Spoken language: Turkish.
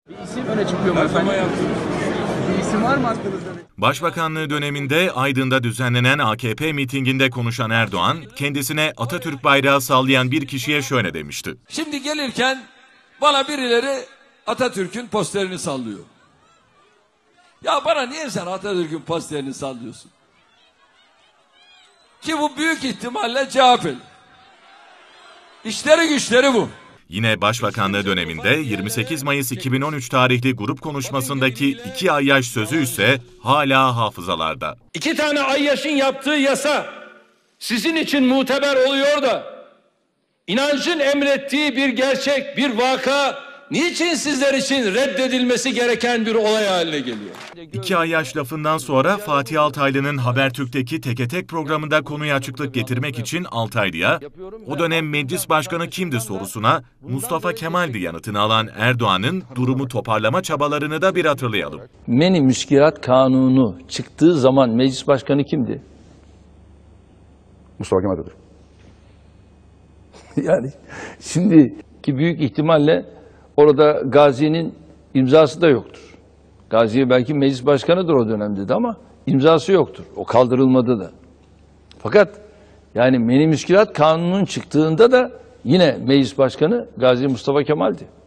Bir isim öne çıkıyor mu efendim? Bir isim var mı aklınızda? Başbakanlığı döneminde Aydın'da düzenlenen AKP mitinginde konuşan Erdoğan, kendisine Atatürk bayrağı sallayan bir kişiye şöyle demişti. Şimdi gelirken bana birileri Atatürk'ün posterini sallıyor. Ya bana niye sen Atatürk'ün posterini sallıyorsun? Ki bu büyük ihtimalle CHP. İşleri güçleri bu. Yine Başbakanlığı döneminde 28 Mayıs 2013 tarihli grup konuşmasındaki 2 Ayyaş sözü ise hala hafızalarda. 2 tane Ayyaş'ın yaptığı yasa sizin için muteber oluyor da inancın emrettiği bir gerçek, bir vaka niçin sizler için reddedilmesi gereken bir olay haline geliyor? 2 Ayyaş lafından sonra Fatih Altaylı'nın Habertürk'teki Teke Tek programında konuya açıklık getirmek için Altaylı'ya o dönem meclis başkanı kimdi sorusuna Mustafa Kemal'di yanıtını alan Erdoğan'ın durumu toparlama çabalarını da bir hatırlayalım. Men-i Müskirat Kanunu çıktığı zaman meclis başkanı kimdi? Mustafa Kemal Atatürk. Yani şimdi ki büyük ihtimalle orada Gazi'nin imzası da yoktur. Gazi belki meclis başkanıdır o dönemde de ama imzası yoktur. O kaldırılmadı da. Fakat yani Men-i Müskirat Kanunu'nun çıktığında da yine meclis başkanı Gazi Mustafa Kemal'di.